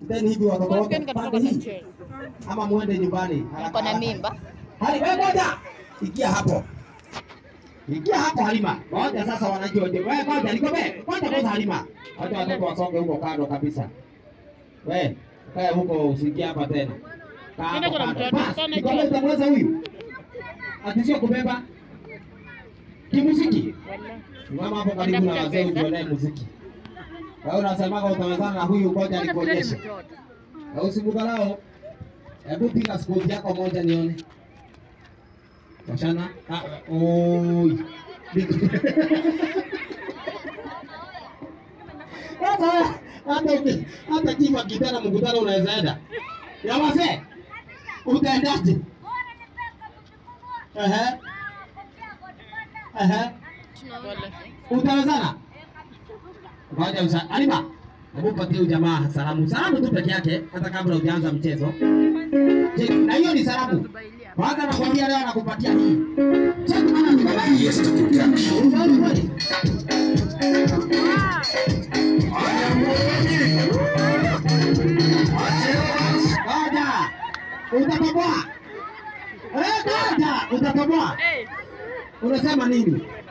Then hivi watoto wote pande hii. Ama muende nyumbani. Niko na mimba. Hali wewe ngoja. Ingia hapo. Ingia hapo Halima. Ngoja sasa wananchi wote. Wewe ngoja nikobe. Ngoja kwanza Halima. Wacha watoto wasonge huko kando kabisa. Wewe, kae huko usikie hapa tena. Nenda kwa mtoto. Nikobe utamweza huyu. Atisio kubeba. Kimuziki. Mama hapo karibu na wazee ujione muziki. Wewe unasemaga utawezana na huyu, ngoja nikuonyeshe. Au usimdharau. Hebu piga skoti yako moja nione. Washana. Oi. Hata kifa kitana mkutano unaweza enda. Ya wazee. Utaendaje? Utawezana? Ngoja Halima. Hebu patie jamaa salamu. Salamu tu peke yake hata kabla hujaanza mchezo. Na hiyo ni salamu. Kwanza nakwambia leo nakupatia hii. Yes, utatoboa. Utatoboa. Unasema nini?